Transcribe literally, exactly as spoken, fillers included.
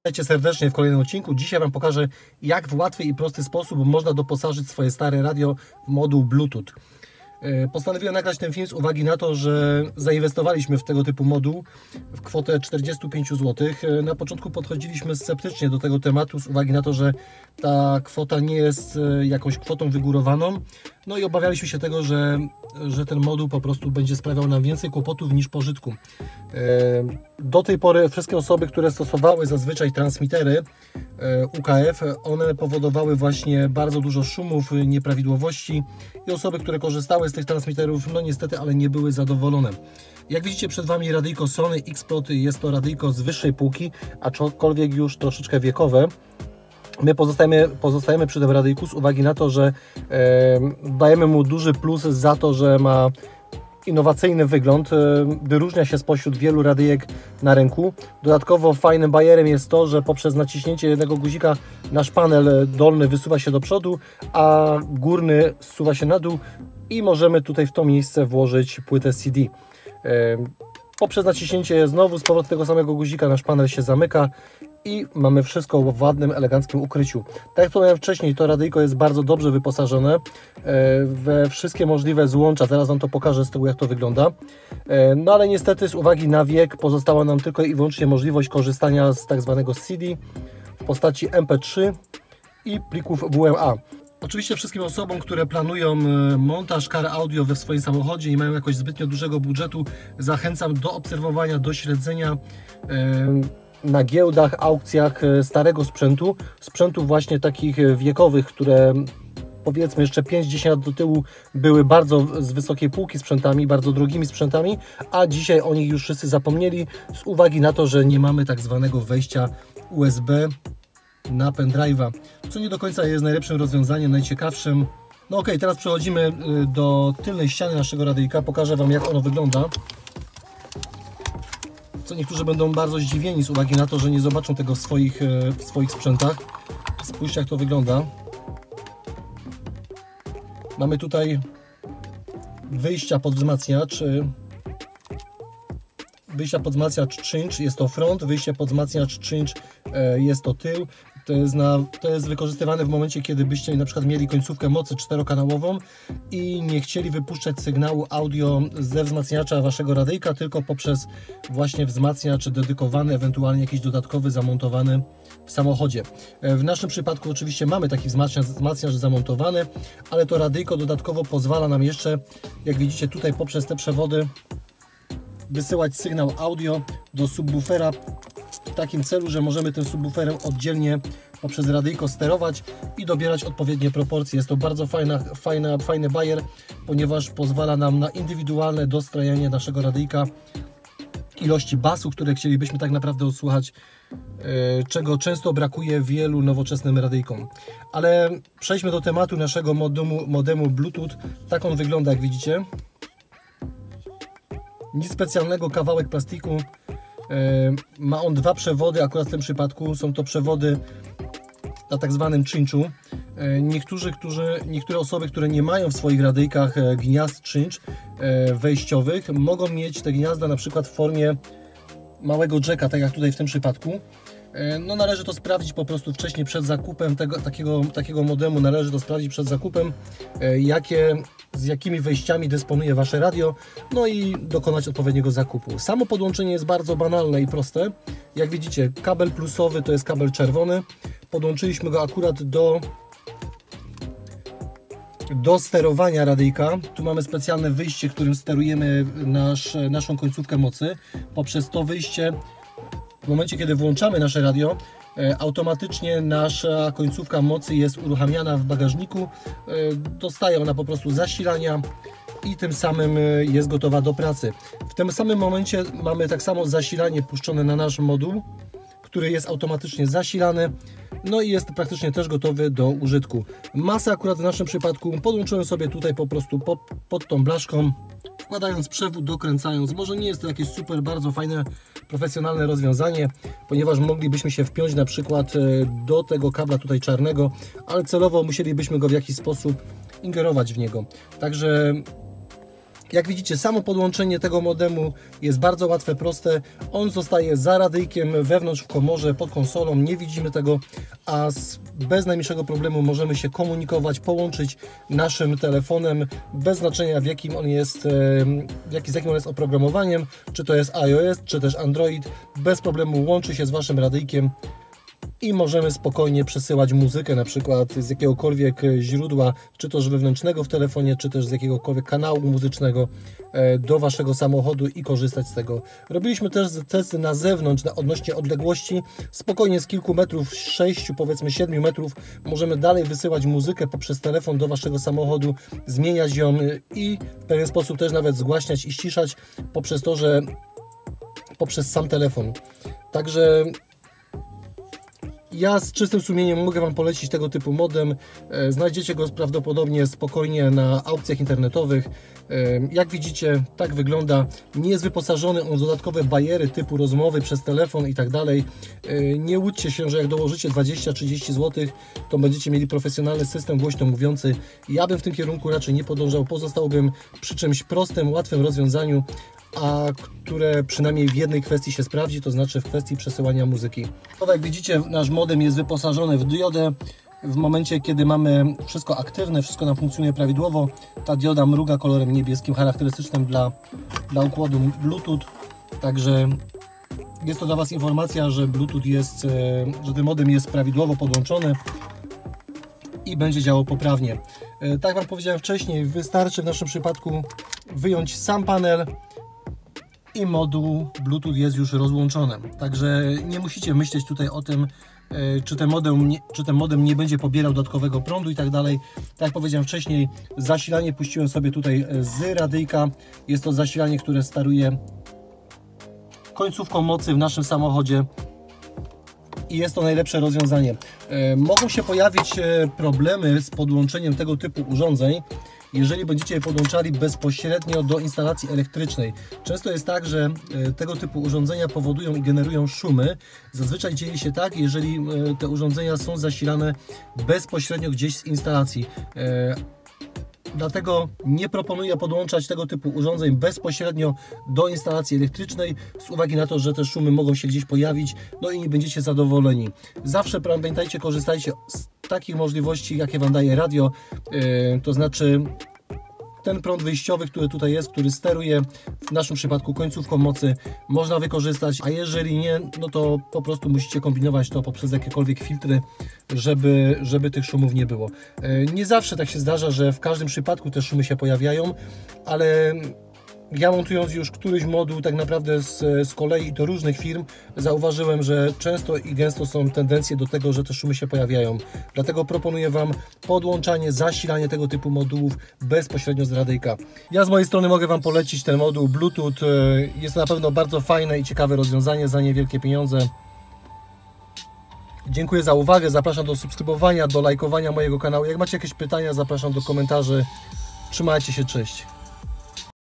Witajcie serdecznie w kolejnym odcinku. Dzisiaj Wam pokażę, jak w łatwy i prosty sposób można doposażyć swoje stare radio w moduł Bluetooth. Postanowiłem nagrać ten film z uwagi na to, że zainwestowaliśmy w tego typu moduł w kwotę czterdzieści pięć złotych. Na początku podchodziliśmy sceptycznie do tego tematu z uwagi na to, że ta kwota nie jest jakąś kwotą wygórowaną. No i obawialiśmy się tego, że, że ten moduł po prostu będzie sprawiał nam więcej kłopotów niż pożytku. Do tej pory wszystkie osoby, które stosowały zazwyczaj transmitery U K F, one powodowały właśnie bardzo dużo szumów, nieprawidłowości i osoby, które korzystały z tych transmiterów, no niestety, ale nie były zadowolone. Jak widzicie przed Wami radyjko Sony X-Plot, jest to radyjko z wyższej półki, aczkolwiek już troszeczkę wiekowe. My pozostajemy, pozostajemy przy tym radyjku z uwagi na to, że e, dajemy mu duży plus za to, że ma innowacyjny wygląd, e, wyróżnia się spośród wielu radyjek na rynku. Dodatkowo fajnym bajerem jest to, że poprzez naciśnięcie jednego guzika nasz panel dolny wysuwa się do przodu, a górny zsuwa się na dół i możemy tutaj w to miejsce włożyć płytę C D. E, poprzez naciśnięcie znowu z powrotem tego samego guzika nasz panel się zamyka i mamy wszystko w ładnym, eleganckim ukryciu. Tak jak wspomniałem wcześniej, to radyjko jest bardzo dobrze wyposażone we wszystkie możliwe złącza. Zaraz Wam to pokażę z tyłu, jak to wygląda. No ale niestety z uwagi na wiek pozostała nam tylko i wyłącznie możliwość korzystania z tak zwanego C D w postaci M P trzy i plików W M A. Oczywiście wszystkim osobom, które planują montaż kar audio we swoim samochodzie i mają jakoś zbytnio dużego budżetu, zachęcam do obserwowania, do śledzenia na giełdach, aukcjach starego sprzętu, sprzętów właśnie takich wiekowych, które powiedzmy jeszcze pięć dziesięć lat do tyłu były bardzo z wysokiej półki sprzętami, bardzo drogimi sprzętami, a dzisiaj o nich już wszyscy zapomnieli z uwagi na to, że nie mamy tak zwanego wejścia U S B na pendrive'a, co nie do końca jest najlepszym rozwiązaniem, najciekawszym. No ok, teraz przechodzimy do tylnej ściany naszego radyjka, pokażę Wam, jak ono wygląda. Co niektórzy będą bardzo zdziwieni z uwagi na to, że nie zobaczą tego w swoich, w swoich sprzętach. Spójrzcie, jak to wygląda. Mamy tutaj wyjścia pod wzmacniacz. Wyjścia pod wzmacniacz trzy inch jest to front, wyjście pod wzmacniacz trzy inch jest to tył. To jest, na, to jest wykorzystywane w momencie, kiedy byście na przykład mieli końcówkę mocy czterokanałową i nie chcieli wypuszczać sygnału audio ze wzmacniacza Waszego radyjka, tylko poprzez właśnie wzmacniacz dedykowany, ewentualnie jakiś dodatkowy zamontowany w samochodzie. W naszym przypadku oczywiście mamy taki wzmacniacz, wzmacniacz zamontowany, ale to radyjko dodatkowo pozwala nam jeszcze, jak widzicie tutaj, poprzez te przewody wysyłać sygnał audio do subwoofera w takim celu, że możemy tym subwooferem oddzielnie poprzez radyjko sterować i dobierać odpowiednie proporcje. Jest to bardzo fajna, fajna, fajny bajer, ponieważ pozwala nam na indywidualne dostrajanie naszego radyjka ilości basu, które chcielibyśmy tak naprawdę odsłuchać, czego często brakuje wielu nowoczesnym radyjkom. Ale przejdźmy do tematu naszego modemu, modemu Bluetooth. Tak on wygląda, jak widzicie. Nic specjalnego, kawałek plastiku. Ma on dwa przewody, akurat w tym przypadku są to przewody na tak zwanym cinchu. Niektórzy, którzy, niektóre osoby, które nie mają w swoich radyjkach gniazd cinch wejściowych, mogą mieć te gniazda na przykład w formie małego jacka, tak jak tutaj w tym przypadku. No należy to sprawdzić po prostu wcześniej przed zakupem tego, takiego, takiego modemu, należy to sprawdzić przed zakupem, jakie, z jakimi wejściami dysponuje Wasze radio, no i dokonać odpowiedniego zakupu. Samo podłączenie jest bardzo banalne i proste. Jak widzicie, kabel plusowy to jest kabel czerwony. Podłączyliśmy go akurat do, do sterowania radyjka. Tu mamy specjalne wyjście, którym sterujemy nasz, naszą końcówkę mocy. Poprzez to wyjście w momencie, kiedy włączamy nasze radio, automatycznie nasza końcówka mocy jest uruchamiana w bagażniku. Dostaje ona po prostu zasilania i tym samym jest gotowa do pracy. W tym samym momencie mamy tak samo zasilanie puszczone na nasz moduł, który jest automatycznie zasilany, no i jest praktycznie też gotowy do użytku. Masę akurat w naszym przypadku podłączyłem sobie tutaj po prostu pod, pod tą blaszką, wkładając przewód, dokręcając. Może nie jest to jakieś super, bardzo fajne, profesjonalne rozwiązanie, ponieważ moglibyśmy się wpiąć na przykład do tego kabla tutaj czarnego, ale celowo musielibyśmy go w jakiś sposób ingerować w niego. Także Jak widzicie, samo podłączenie tego modemu jest bardzo łatwe, proste. On zostaje za radyjkiem wewnątrz w komorze, pod konsolą, nie widzimy tego, a bez najmniejszego problemu możemy się komunikować, połączyć naszym telefonem, bez znaczenia w jakim on jest, w jaki, z jakim on jest oprogramowaniem, czy to jest iOS, czy też Android. Bez problemu łączy się z Waszym radyjkiem i możemy spokojnie przesyłać muzykę, na przykład z jakiegokolwiek źródła, czy to wewnętrznego w telefonie, czy też z jakiegokolwiek kanału muzycznego do Waszego samochodu i korzystać z tego. Robiliśmy też testy na zewnątrz, na odnośnie odległości. Spokojnie z kilku metrów, sześciu, powiedzmy siedmiu metrów, możemy dalej wysyłać muzykę poprzez telefon do Waszego samochodu, zmieniać ją i w pewien sposób też nawet zgłaśniać i ściszać poprzez to, że poprzez sam telefon. Także ja z czystym sumieniem mogę Wam polecić tego typu modem. Znajdziecie go prawdopodobnie spokojnie na aukcjach internetowych. Jak widzicie, tak wygląda. Nie jest wyposażony on w dodatkowe bariery typu rozmowy przez telefon i tak dalej. Nie łudźcie się, że jak dołożycie dwadzieścia trzydzieści złotych, to będziecie mieli profesjonalny system głośno mówiący. Ja bym w tym kierunku raczej nie podążał. Pozostałbym przy czymś prostym, łatwym rozwiązaniu, a które przynajmniej w jednej kwestii się sprawdzi, to znaczy w kwestii przesyłania muzyki. Jak widzicie, nasz modem jest wyposażony w diodę. W momencie, kiedy mamy wszystko aktywne, wszystko nam funkcjonuje prawidłowo, ta dioda mruga kolorem niebieskim, charakterystycznym dla, dla układu Bluetooth. Także jest to dla Was informacja, że Bluetooth jest, że ten modem jest prawidłowo podłączony i będzie działał poprawnie. Tak jak Wam powiedziałem wcześniej, wystarczy w naszym przypadku wyjąć sam panel i moduł Bluetooth jest już rozłączony. Także nie musicie myśleć tutaj o tym, czy ten modem nie, czy ten modem nie będzie pobierał dodatkowego prądu i tak dalej. Tak jak powiedziałem wcześniej, zasilanie puściłem sobie tutaj z radyjka. Jest to zasilanie, które steruje końcówką mocy w naszym samochodzie i jest to najlepsze rozwiązanie. Mogą się pojawić problemy z podłączeniem tego typu urządzeń, jeżeli będziecie je podłączali bezpośrednio do instalacji elektrycznej. Często jest tak, że tego typu urządzenia powodują i generują szumy. Zazwyczaj dzieje się tak, jeżeli te urządzenia są zasilane bezpośrednio gdzieś z instalacji. Dlatego nie proponuję podłączać tego typu urządzeń bezpośrednio do instalacji elektrycznej, z uwagi na to, że te szumy mogą się gdzieś pojawić, no i nie będziecie zadowoleni. Zawsze pamiętajcie, korzystajcie z takich możliwości, jakie Wam daje radio, yy, to znaczy ten prąd wyjściowy, który tutaj jest, który steruje w naszym przypadku końcówką mocy, można wykorzystać, a jeżeli nie, no to po prostu musicie kombinować to poprzez jakiekolwiek filtry, żeby, żeby tych szumów nie było. Nie zawsze tak się zdarza, że w każdym przypadku te szumy się pojawiają, ale ja montując już któryś moduł tak naprawdę z, z kolei do różnych firm, zauważyłem, że często i gęsto są tendencje do tego, że te szumy się pojawiają. Dlatego proponuję Wam podłączanie, zasilanie tego typu modułów bezpośrednio z radyjka. Ja z mojej strony mogę Wam polecić ten moduł Bluetooth. Jest to na pewno bardzo fajne i ciekawe rozwiązanie za niewielkie pieniądze. Dziękuję za uwagę, zapraszam do subskrybowania, do lajkowania mojego kanału. Jak macie jakieś pytania, zapraszam do komentarzy. Trzymajcie się, cześć.